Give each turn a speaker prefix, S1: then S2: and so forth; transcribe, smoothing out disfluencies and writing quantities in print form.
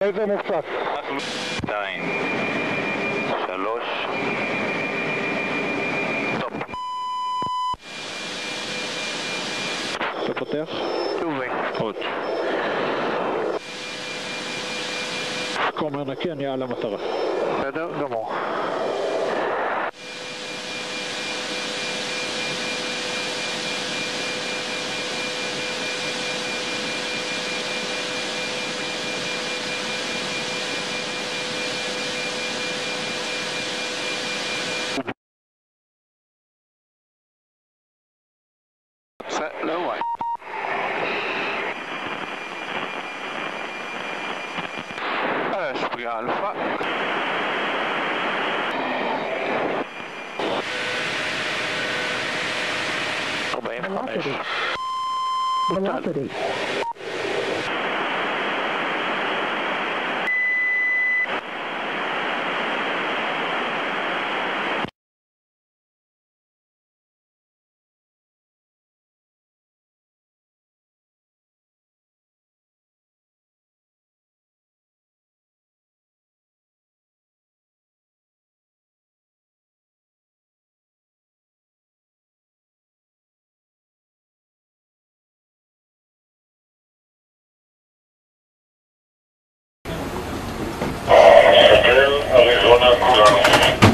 S1: איזה מופק?
S2: 2, 3, סטופ.
S1: אתה פותח?
S2: שובי.
S1: עוד. כומר נקי, אני על המטרה.
S2: בסדר גמור. Set low way. Spring Alpha.
S3: Velocity.
S4: אריזונה כולנו